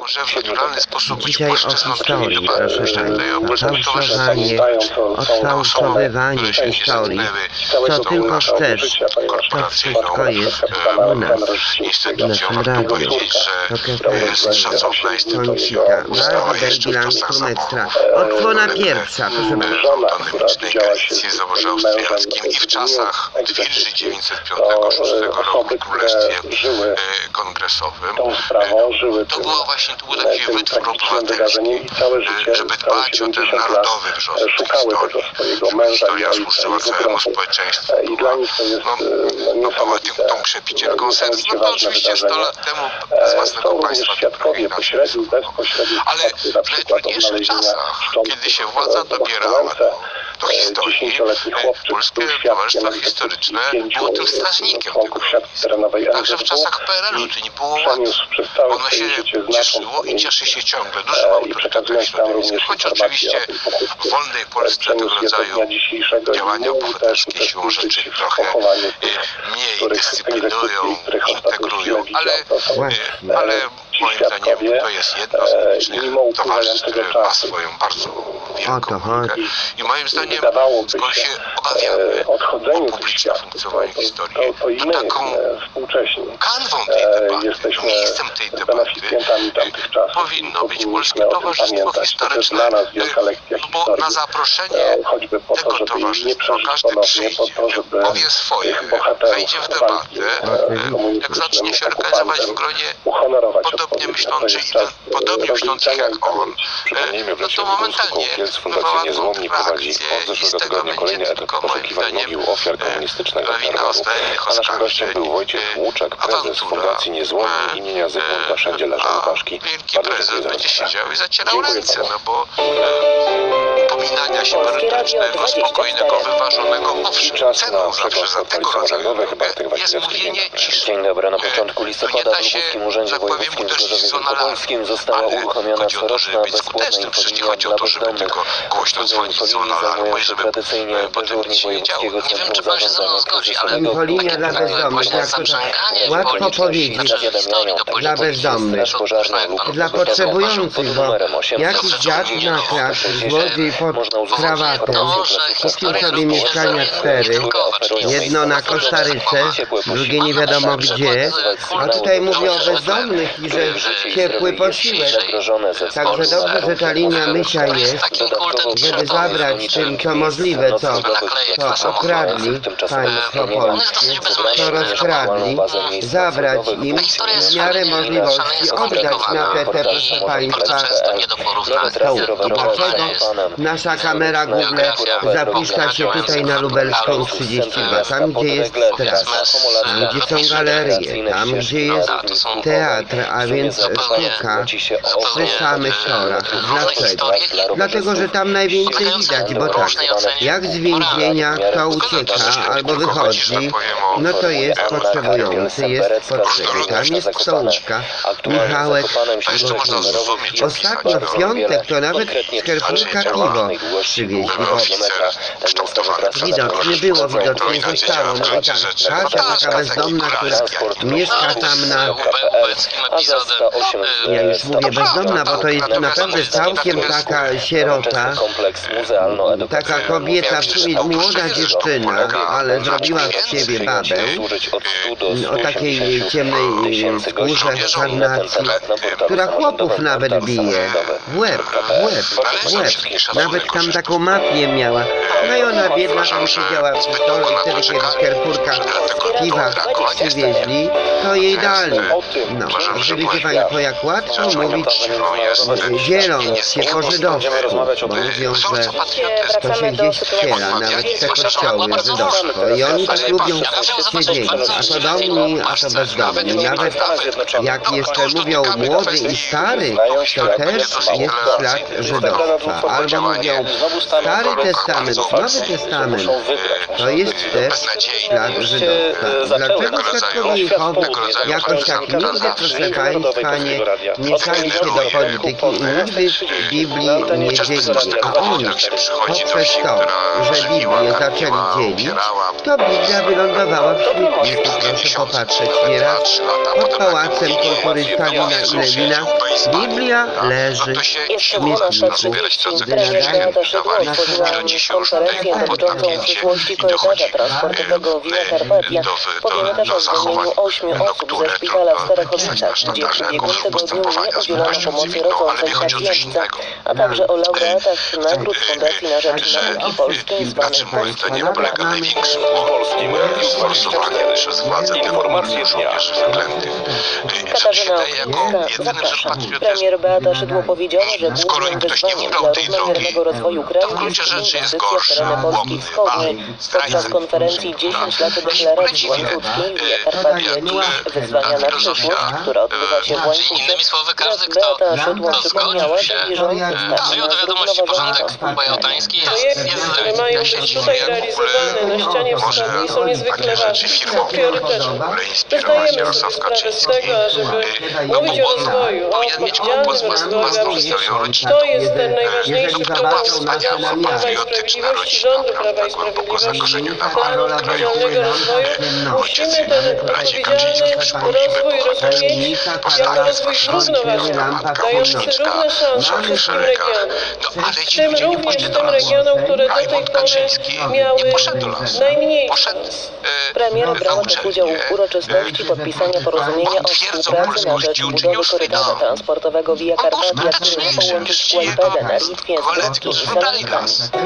że w naturalny sposób być Dzisiaj o płaszczyzną historii, proszę Państwa, fałszowanie, odfałszowywanie historii, co tylko chcesz, to wszystko jest u nas, w naszym radiu. jest szacowna instytucja. Powstała jeszcze w czasach zaborów. Odsłona pierwsza, proszę bardzo. Autonomicznej Galicji w zaborze austriackim i w czasach Wilży 905-6 roku w Królestwie Kongresowym. To był taki wytwór obywatelski, żeby dbać o ten narodowy wzrost historii, żeby historia służyła całemu społeczeństwu, była tą krzepicielką serc. No to oczywiście 100 lat temu z własnego państwa to trochę inaczej wyglądało. Ale w najtrudniejszych czasach, kiedy się władza dobierała do historii, Polskie Towarzystwo Historyczne było tym strażnikiem tego miejsca. Także w czasach PRL-u to nie było łatwo. Ono się cieszyło i cieszy się ciągle dużym autorytetem historycznym. Choć oczywiście w wolnej Polsce tego rodzaju działania obywatelskie siłą rzeczy trochę mniej dyscyplinują, integrują, ale moim zdaniem to jest jedno z publicznych towarzystw, które ma swoją bardzo wielką rolę. I moim zdaniem, skoro się obawiamy o publiczne funkcjonowanie historii, to taką kanwą tej debaty, miejscem tej debaty powinno być Polskie Towarzystwo Historyczne, bo na zaproszenie tego towarzystwa każdy przyjdzie, powie swoje, wejdzie w debatę, jak zacznie się organizować w gronie podobnie myślących jak on, no to momentalnie wywoła kontrreakcję i z tego będzie tylko moim zdaniem lawina oskarżeń, awantura, a wielki prezes będzie siedział i zacierał ręce, no bo pominania się merytorycznego, spokojnego, wyważonego, owszem, ceną zawsze za tego rodzaju jest mówienie ciszy. Dzień dobry. Na początku listopada w Lubuskim Urzędzie Wojewódzkim Dolnośląskim została uruchomiona coroczna bezpłatna infolina dla bezdomnych. Infolini zajmują się tradycyjnie dyżurni Wojewódzkiego Centrum Zarządzania Kryzysowego. Infolinia dla bezdomnych, jak to łatwo powiedzieć, dla bezdomnych, dla potrzebujących, bo jakiś dziad na krak, złodziej pod krawatem, kupił sobie mieszkania 4, jedno na Kostaryce, drugie nie wiadomo gdzie, a tutaj mówię o bezdomnych i że ciepły posiłek. Także dobrze, że ta linia Mysia jest, żeby zabrać tym, co możliwe, co okradli państwo polskie, co rozkradli, zabrać im w miarę możliwości, oddać na te proszę państwa, dlaczego nasza kamera Google zapuszcza się tutaj na Lubelską 32, tam gdzie jest straż, tam gdzie są galerie, tam gdzie jest teatr, a więc sztuka przy samych torach. Dlaczego? Dlatego, że tam najwięcej widać, bo tak, jak z więzienia kto ucieka albo wychodzi, no to jest potrzebujący, jest potrzebny. Tam jest stołówka, Michałek i Wojciech. Ostatnio w piątek to nawet z Kerpunka piwo przywieźli, bo widocznie było, widocznie zostało. No i tak, Kasia taka bezdomna, która mieszka tam na... Ja już mówię bezdomna, bo to jest naprawdę całkiem taka sierota, taka kobieta, młoda dziewczyna, ale zrobiła z siebie babę, o takiej ciemnej skórze, karnacji, która chłopów nawet bije, w łeb, nawet tam taką mafię miała. No i ona biedna tam siedziała w stole i wtedy, kiedy z Kerfurka piwa przywieźli, to jej dali. No, widzicie Państwo, jak łatwo mówić, dzieląc się po żydowsku, bo mówią, że to się gdzieś wciela, nawet te kościoły żydowsko. I oni tak lubią się dzielić, a to domni, a to bezdomni. Nawet jak jeszcze mówią młody i stary, to też jest ślad żydowstwa. Albo mówią Stary Testament, Nowy Testament, to jest też ślad żydowska. Dlaczego świadkowie Jehowy jakoś tak nigdy, proszę Państwa, nie mieszali się do polityki i nigdy Biblii nie dzielili, a oni poprzez to, że Biblię zaczęli dzielić, to Biblia wylądowała w śmietniku, proszę popatrzeć nieraz, pod Pałacem Kultury Stalina i Lenina. Biblia leży w śmietniku, gdy nadaje otworzyła konferencję dotyczącą przyszłości korytarza transportowego Via Carpatia. Powiemy też o zwolnieniu 8 osób ze szpitala w Starachowicach, gdzie w ubiegłym tygodniu nie udzielono pomocy rodzącej pacjentce, a także o laureatach nagród Fundacji na Rzecz Nauki Polskiej zwanych To nie polega największym polskim sforsowaniem przez władze informacji żołnierzy wyklętych. Katarzyna Oklińska, zapraszam. Premier Beata Szydło powiedziała, że głównym wyzwaniem dla równomiernego rozwoju kraju jest inwestycja w tereny Polski Wschodniej. Podczas konferencji 10 lat deklaracji łańcuckiej Via Carpatia wyzwania na przyszłość, która odbywa się w Łańcucie, Beata Szydło przypomniała, że bieżący Żyją do wiadomości porządek współbajałtański jest mają być tutaj realizowane na ścianie wschodniej są niezwykle ważne, są priorytetem. My zdajemy sobie sprawę z tego, żeby mówić o rozwoju, o odpowiedzialnym rozwoju dla przyszłości. To jest ten najważniejszy program Prawa i Sprawiedliwości, rządu Prawa i Sprawiedliwości, planu odpowiedzialnego rozwoju. Musimy ten odpowiedzialny rozwój rozumieć jako rozwój zrównoważony, dający równe szanse wszystkim regionom. W tym również tym regionom, które do tej pory miały najmniej szans. Premier brała też udział w uroczystości podpisania porozumienia o współpracy na rzecz budowy korytarza transportowego Via Carpatia, który ma połączyć Kłajpedę na Litwie z Grodzkiem i Salonikami.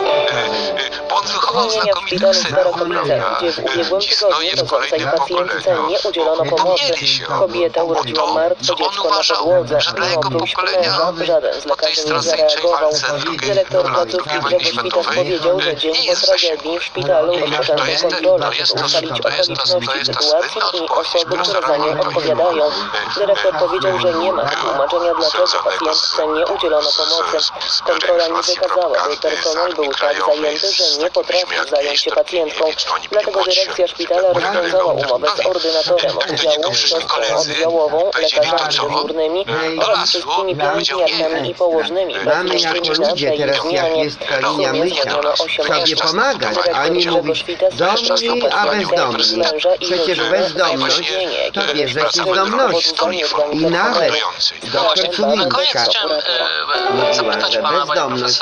Zwolnienia w szpitalu w Starachowicach, gdzie w ubiegłym tygodniu rodzącej pacjentce nie udzielono pomocy. Kobieta urodziła martwe dziecko na podłodze. Mimo próśb męża żaden z lekarzy nie zareagował. Dyrektor placówki Grzegorz Witas powiedział, że dzień po tragedii w szpitalu rozpoczęto kontrolę, by ustalić okoliczności sytuacji i osoby, które za nią odpowiadają. Dyrektor powiedział, że nie ma tłumaczenia, dlaczego pacjentce nie udzielono pomocy. Kontrola nie wykazała, by personel był tak zajęty, że nie potrafił zająć się pacjentką. Dlatego dyrekcja szpitala rozwiązała umowę z ordynatorem oddziału, siostrą oddziałową, lekarzami dyżurnymi oraz wszystkimi pielęgniarkami i położnymi. Mamy jako ludzie teraz, jak jest ta linia myśla, sobie pomagać, a nie mówić domni, a bezdomni. Przecież bezdomność to bierze się z domnością. I nawet doktor Cumińska mówiła, że bezdomność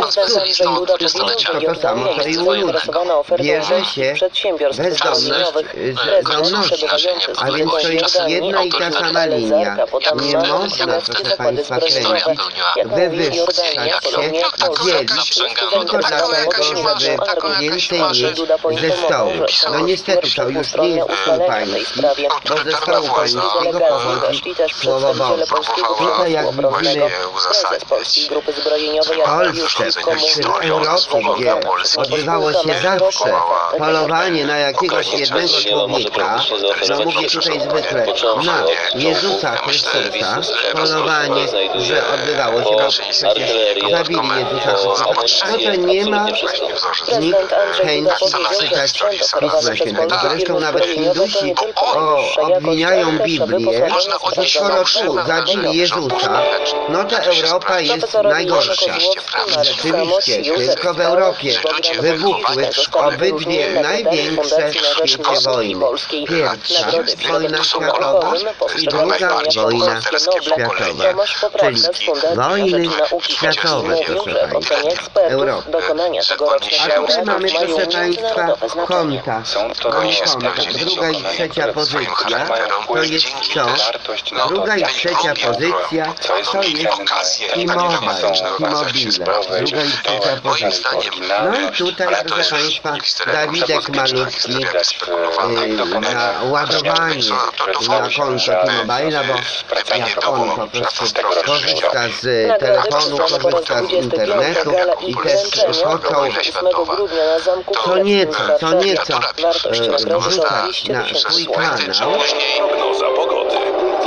to samo, co i u ludzi. Bierze się bezdomność z domności. A więc to jest jedna i ta sama linia. Nie można, proszę Państwa, kręcić, wywyższać się, dzielić, tylko dlatego, żeby więcej mieć ze stołu. No niestety to już nie jest stół pański, bo ze stołu pańskiego pochodzi słowo Boże. Tutaj jak widzimy w Polsce, czy w Europie, gdzie odbywało się zawsze polowanie na jakiegoś jednego człowieka, no mówię tutaj zwykle na Jezusa Chrystusa, polowanie, że odbywało się, bo przecież zabili Jezusa Chrystusa, no to nie ma nikt chęci czytać Pisma Świętego. Zresztą nawet Hindusi obwiniają Biblię, że skoro tu zabili Jezusa, no to Europa jest najgorsza. Rzeczywiście, tylko w Europie wybuchły obydwie największe w świecie wojny. Pierwsza wojna światowa i druga wojna światowa, czyli wojny światowe, proszę Państwa, Europy. A tutaj mamy, proszę Państwa, konta. Druga i trzecia pozycja to jest co? Druga i trzecia pozycja to jest T-Mobile. Druga i trzecia pozycja. No i tutaj, proszę Państwa, Dawidek malutki na ładowanie na konto T-Mobile'a, bo jak on po prostu korzysta z telefonu, korzysta z internetu i też chodzą co nieco wrzuca na swój kanał. Prognoza pogody.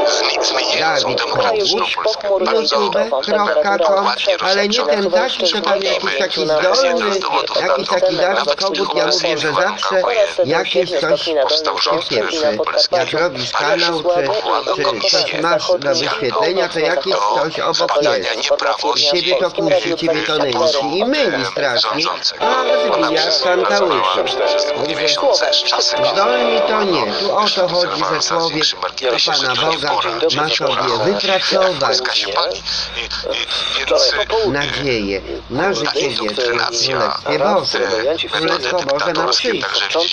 Dawid Kogut, youtube.com, ale nie ten taki, to tam jakiś taki zdolny, jakiś taki Dawid Kogut, ja mówię, że zawsze jakieś coś się pieprzy. Jak robisz kanał, czy coś masz do wyświetlenia, to jakieś coś obok jest. Ciebie to kusi, ciebie to nęci i myli strasznie, a zbija skantałyszy. Zdolni to nie. Tu o to chodzi, że człowiek do Pana Boga ma sobie wypracować nadzieję na życie wieczne w Królestwie Bożym. Królestwo Boże ma przyjść.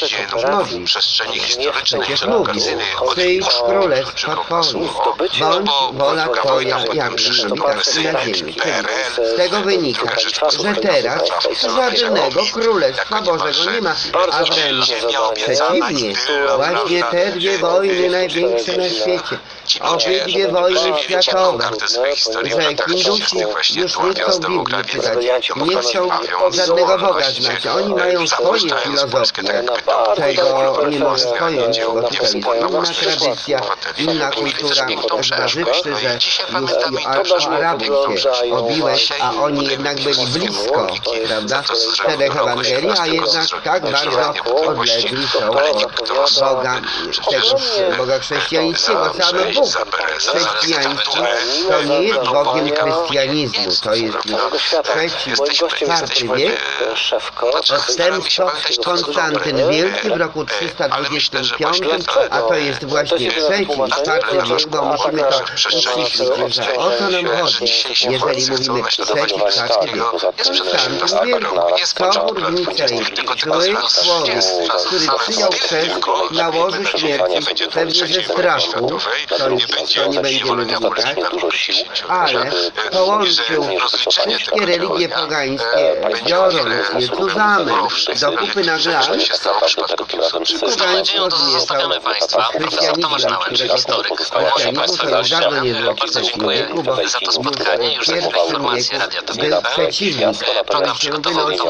Przecież mówi, przyjdź Królestwo Twoje, bądź wola Twoja, jak w niebie, tak i na ziemi. Z tego wynika, że teraz żadnego Królestwa Bożego nie ma, a wręcz przeciwnie, właśnie te dwie wojny największe na świecie, obydwie wojny światowe, że Hindusi już nie chcą Biblii czytać, nie chcą żadnego Boga znać, oni mają swoje filozofie, czego nie może pojąć, bo tutaj jest inna tradycja, inna kultura, zważywszy, że już Arabów się obiłeś, a oni jednak byli blisko, prawda, czterech Ewangelii, a jednak tak bardzo odlegli są od Boga, tegoż Boga chrześcijańskiego. Sam Bóg chrześcijański to nie jest Bogiem chrystianizmu, to jest trzeci, czwarty wiek, odstępstwo Konstantyn Wielki w roku 325, a to jest właśnie trzeci i czwarty wiek, bo musimy to uściślić, że o co nam chodzi, jeżeli mówimy trzeci, czwarty wiek. Konstantyn Wielki, Sobór w Nicei, zły człowiek, który przyjął chrzest na łożu śmierci, pewnie ze strachu, to nie będziemy wnikać, ale połączył wszystkie religie pogańskie, biorąc je tu zamek do kupy na glas, pogaństwo zmieszał chrystianizmem, którego chrystianizmu to już dawno nie było w trzecim wieku, bo już w pierwszym wieku był przeciwnik, który się wynosił,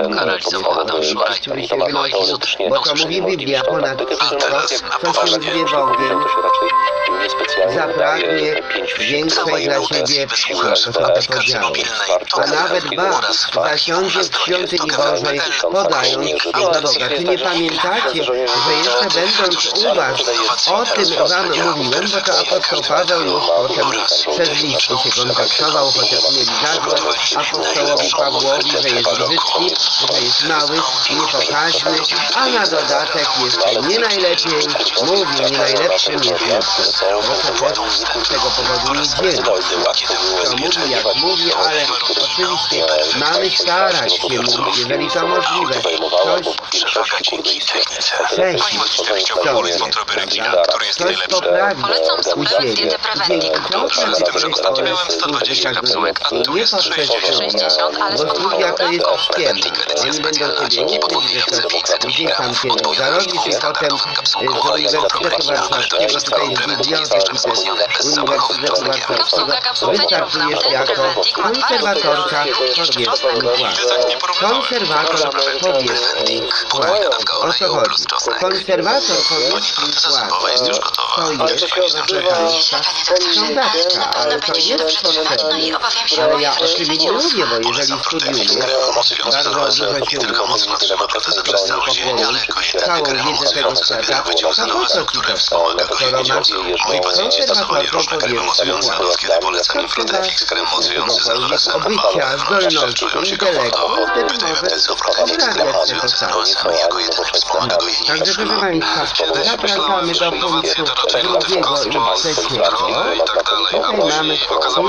bo to mówi Biblia ponad wszystko, co się zwie Bogiem, zapragnie większej dla siebie wsi, to ma te podziały, a nawet zasiądzie w świątyni Bożej, podając się za Boga. Czy nie pamiętacie, że jeszcze będąc u was, o tym wam mówiłem, bo to apostoł Paweł już potem przez listy się kontaktował, chociaż mieli zarzut apostołowi Pawłowi, że jest brzydki, że jest mały, niepokaźny, a na dodatek jeszcze nie najlepiej mówi, nie najlepszym jest lepszym. Proszę też z tego powodu nie dzielić. To mówi jak mówi, ale oczywiście mamy starać się mówić, jeżeli to możliwe, coś poprawić u siebie. Dzięki temu, nie poprzez bo studia to jest ściema. Oni będą sobie mówić, że to gdzieś tam się zarobisz i potem z Uniwersytetu Warszawskiego, tutaj z biblioteki Uniwersytetu Warszawskiego wystartujesz jako konserwatorka powierzchni płac. Konserwator powierzchni płac. O co chodzi? Konserwator powierzchni płac to jest, proszę Państwa, sondaczka, ale to jest potrzebne. Ale ja o tym nie mówię, bo jeżeli studiujesz, bardzo dużo się całą wiedzę tego świata, to po co ci to? Skoro masz konserwatorką powierzchni płac, obycia, zdolności, intelektu, wtedy może obrabiać się to samo. Także proszę Państwa, zapraszamy do punktu drugiego i trzeciego. Tutaj mamy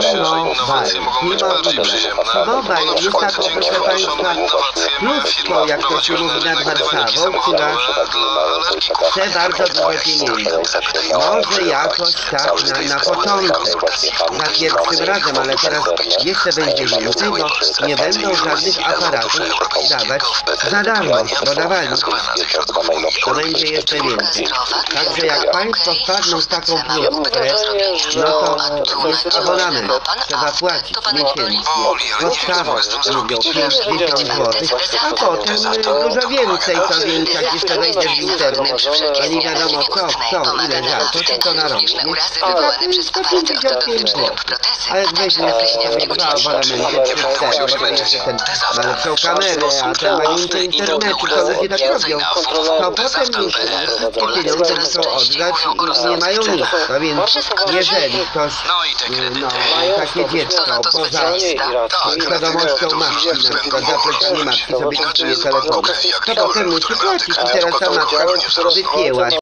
Mobile jest taką, proszę Państwa, plusko, jak to się mówi nad Warszawą, która chce bardzo dużo pieniędzy. Może jakoś tak na początek, za pierwszym razem, ale teraz jeszcze będzie więcej, bo nie będą żadnych aparatów dawać za darmo, bo dawali. To będzie jeszcze więcej. Także jak Państwo wpadną w taką pluskę, no to abonament trzeba płacić miesięcznie. Podstawa mówią 50 zł, a potem dużo więcej, co więc jak jeszcze wejdziesz w internet, to nie wiadomo co, ile za to, czy to na rok, nie? 155 zł. A jak weźmiesz sobie 2 abonamenty, 3, 4, bo jeszcze ten ma lepszą kamerę, a ten ma więcej internetu, to ludzie tak robią, to potem już wszystkie pieniądze muszą oddać i nie mają nic. No więc jeżeli ktoś, takie dziecko poza świadomością matki, na przykład zaplecenie matki sobie kupuje telefon, to potem musi płacić i teraz ta matka wypięła